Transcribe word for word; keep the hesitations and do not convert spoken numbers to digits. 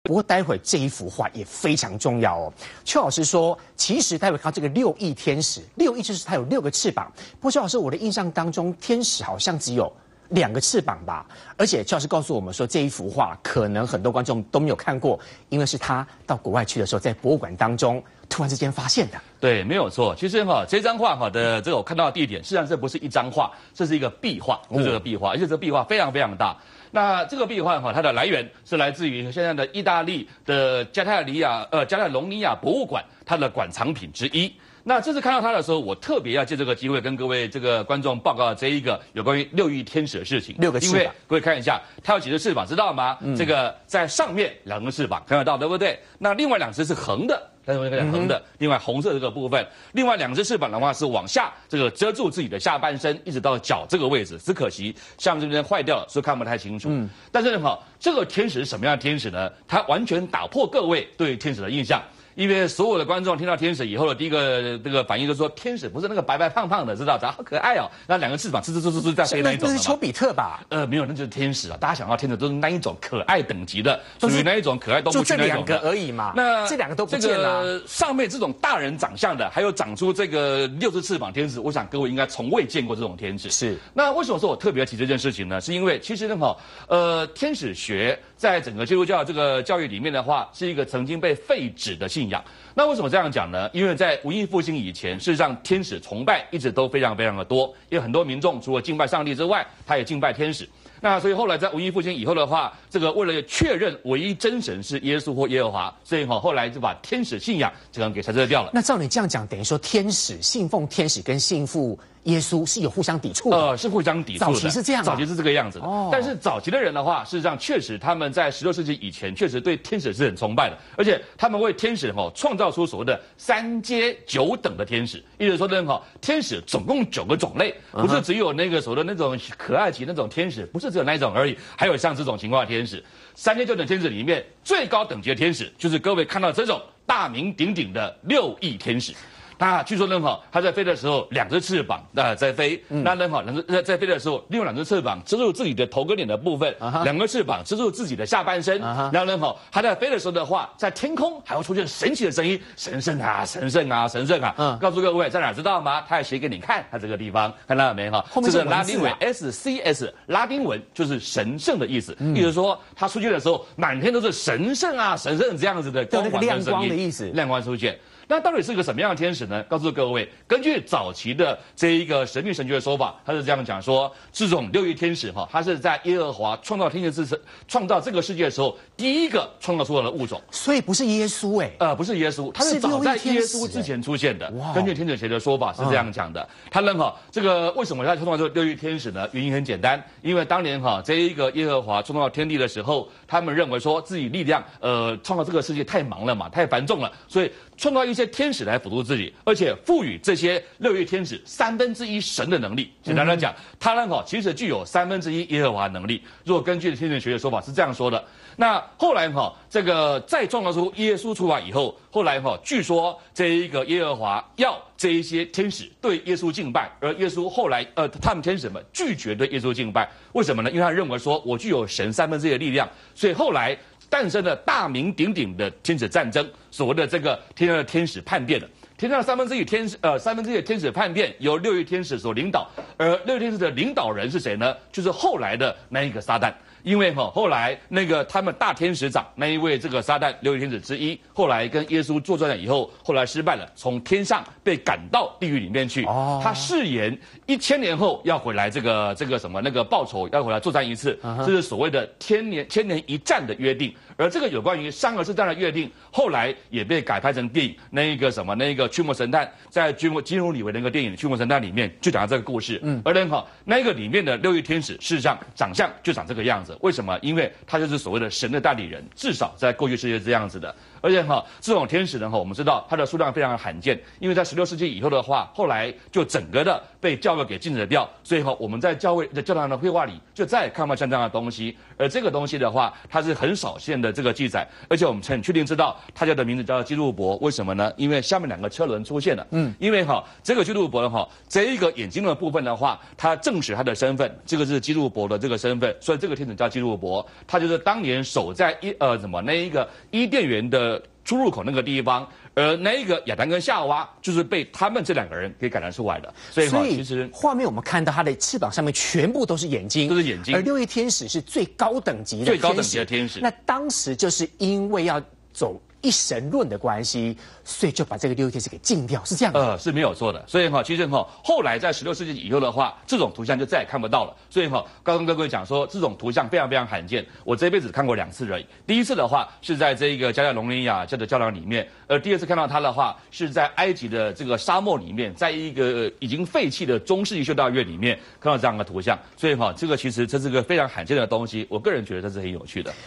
不过待会这一幅画也非常重要哦。邱老师说，其实待会看到这个六翼天使，六翼就是它有六个翅膀。不过邱老师，我的印象当中，天使好像只有两个翅膀吧？而且邱老师告诉我们说，这一幅画可能很多观众都没有看过，因为是他到国外去的时候，在博物馆当中突然之间发现的。 对，没有错。其实哈，这张画哈的这个我看到的地点，实际上这不是一张画，这是一个壁画，这是个壁画，而且这个壁画非常非常大。那这个壁画哈，它的来源是来自于现在的意大利的加泰利亚呃加泰隆尼亚博物馆，它的馆藏品之一。那这次看到它的时候，我特别要借这个机会跟各位这个观众报告这一个有关于六翼天使的事情。 六个翅膀， 因为各位看一下，它有几只翅膀，知道吗？嗯、这个在上面两个翅膀看得到，对不对？那另外两只是横的。但是横的，另外红色这个部分，另外两只翅膀的话是往下，这个遮住自己的下半身，一直到脚这个位置。只可惜像这边坏掉了，所以看不太清楚。嗯，但是哈，这个天使是什么样的天使呢？它完全打破各位对天使的印象。因为所有的观众听到天使以后的第一个这个反应就是说，天使不是那个白白胖胖的，知道吧？好可爱哦，那两个翅膀呲呲呲呲在飞那一种的嘛。 那是丘比特吧？ 呃，没有，那就是天使啊。大家想到天使都是那一种可爱等级的，属于那一种可爱动物就这两个而已嘛。 那这两个都不见了。 这个上面这种大人长相的，还有长出这个六只翅膀天使，我想各位应该从未见过这种天使。 是。 那为什么说我特别提这件事情呢？是因为其实呢，哈，呃，天使学在整个基督教这个教育里面的话，是一个曾经被废止的信仰。那为什么这样讲呢？因为在文艺复兴以前，事实上天使崇拜一直都非常非常的多，因为很多民众除了敬拜上帝之外，他也敬拜天使。那所以后来在文艺复兴以后的话，这个为了确认唯一真神是耶稣或耶和华，所以哈后来就把天使信仰这个给裁撤掉了。 那照你这样讲，等于说天使信奉天使跟信奉耶稣是有互相抵触的。 呃，是互相抵触的。 早期是这样、啊， 早期是这个样子的。哦。但是早期的人的话，事实上确实他们在十六世纪以前确实对天使是很崇拜的，而且他们为天使哈创造出所谓的三阶九等的天使，意思说呢哈，天使总共九个种类，不是只有那个所谓的那种可爱级那种天使，不是只有那一种而已，还有像这种情况的天使。三阶九等天使里面最高等级的天使，就是各位看到这种大名鼎鼎的六翼天使。那据说呢，哈，它在飞的时候，两只翅膀啊、呃、在飞。嗯、那呢，哈，两只在飞的时候，另外两只翅膀遮住自己的头跟脸的部分，啊、两个翅膀遮住自己的下半身。啊、然后呢，哈，它在飞的时候的话，在天空还会出现神奇的声音，神圣啊，神圣啊，神圣啊。嗯，告诉各位在哪知道吗？它还写给你看，它这个地方看到了没？哈，这是拉丁文 S C S， 拉丁文就是神圣的意思。嗯、意思说它出现的时候，满天都是神圣啊，神圣这样子的光环跟声音， 亮光的意思， 亮光出现。那到底是个什么样的天使呢？告诉各位，根据早期的这一个神秘神学的说法，他是这样讲说，这种六翼天使哈，他是在耶和华创造天地之创造这个世界的时候，第一个创造出来的物种。 所以不是耶稣哎， 呃，不是耶稣，他是早在耶稣之前出现的。根据天使学的说法是这样讲的。他认哈，这个为什么他创造这个六翼天使呢？原因很简单，因为当年哈这一个耶和华创造天地的时候，他们认为说自己力量呃创造这个世界太忙了嘛，太繁重了，所以创造一些天使来辅助自己，而且赋予这些六翼天使三分之一神的能力。简单来讲，他呢哈其实具有三分之一耶和华能力。如果根据天使学的说法是这样说的。那后来哈，这个再创造出耶稣出来以后，后来哈，据说这一个耶和华要这一些天使对耶稣敬拜，而耶稣后来呃，他们天使们拒绝对耶稣敬拜，为什么呢？因为他认为说我具有神三分之一的力量，所以后来诞生了大名鼎鼎的天使战争，所谓的这个天上的天使叛变了。天上的三分之一天使，呃，三分之一的天使叛变由六翼天使所领导，而六翼天使的领导人是谁呢？就是后来的那一个撒旦。因为哈，后来那个他们大天使长那一位这个撒旦六翼天使之一，后来跟耶稣作战了以后，后来失败了，从天上被赶到地狱里面去。哦，他誓言一千年后要回来，这个这个什么那个报仇，要回来作战一次，这是所谓的千年千年一战的约定。而这个有关于三河之战的约定，后来也被改拍成电影，那一个什么那个驱魔神探，在金金庸里维那个电影《驱魔神探》里面就讲到这个故事。嗯，而呢哈，那个里面的六翼天使事实上长相就长这个样子。为什么？因为他就是所谓的神的代理人，至少在过去世界这样子的。而且哈，这种天使呢哈，我们知道它的数量非常的罕见，因为在十六世纪以后的话，后来就整个的被教会给禁止掉，所以哈，我们在教会在教堂的绘画里就再也看不到像这样的东西。而这个东西的话，它是很少见的。 的这个记载，而且我们很确定知道他叫的名字叫基路伯，为什么呢？因为下面两个车轮出现了，嗯，因为哈这个基路伯呢哈这一个眼睛的部分的话，他证实他的身份，这个是基路伯的这个身份，所以这个天使叫基路伯，他就是当年守在伊呃什么那一个伊甸园的出入口那个地方。而那一个亚当跟夏娃就是被他们这两个人给感染出来的，所以哈，其实画面我们看到它的翅膀上面全部都是眼睛， 都是眼睛。 而六翼天使是最高等级的最高等级的天使。 那当时就是因为要走一神论的关系，所以就把这个六翼天使给禁掉，是这样的。 呃，是没有错的。所以哈，其实哈，后来在十六世纪以后的话，这种图像就再也看不到了。所以哈，刚刚跟各位讲说，这种图像非常非常罕见，我这辈子看过两次而已。第一次的话是在这个加利隆尼亚这个教堂里面，而第二次看到它的话是在埃及的这个沙漠里面，在一个已经废弃的中世纪修道院里面看到这样的图像。所以哈，这个其实这是个非常罕见的东西，我个人觉得这是很有趣的。